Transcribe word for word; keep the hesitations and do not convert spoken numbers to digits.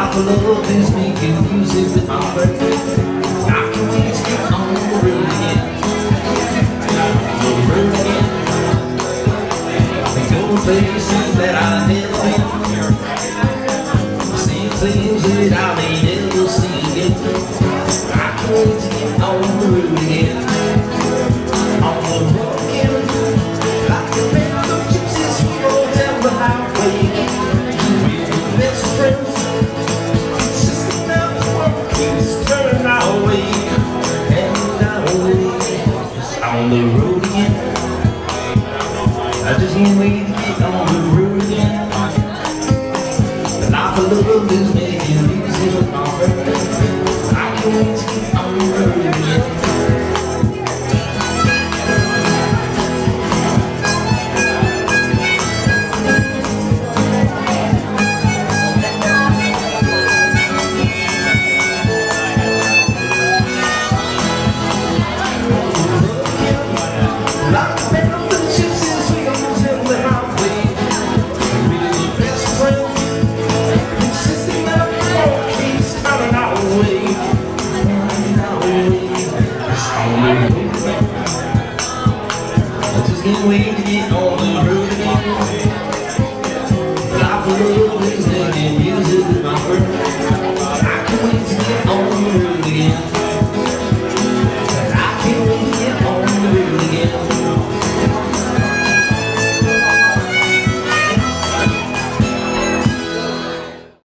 life of love is making music with my friends. I can't wait to get on the road again. On the road again. And go to places that I've never been. See things that I may never see again. I can't wait to get on the road again. On the road again. Like the band of gypsies who go down the highway. We're the best friends. It's just enough work keeps turning our way. And our way. Just on the road again. I just can't wait to get on the road again. The life of love is making music with my friends. I can't wait to get on the road again. Can't wait to get on the road again. Life of love is making music.